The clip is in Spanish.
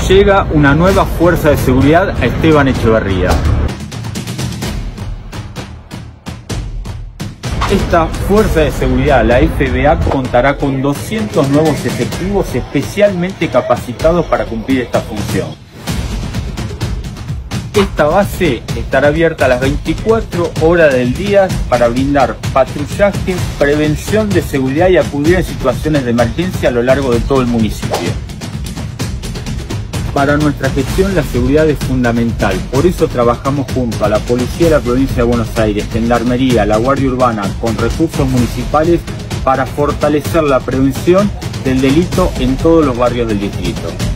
Llega una nueva fuerza de seguridad a Esteban Echeverría. Esta fuerza de seguridad, la FBA, contará con 200 nuevos efectivos especialmente capacitados para cumplir esta función. Esta base estará abierta a las 24 horas del día para brindar patrullaje, prevención de seguridad y acudir en situaciones de emergencia a lo largo de todo el municipio. Para nuestra gestión la seguridad es fundamental, por eso trabajamos junto a la Policía de la Provincia de Buenos Aires, Gendarmería, la Guardia Urbana, con recursos municipales para fortalecer la prevención del delito en todos los barrios del distrito.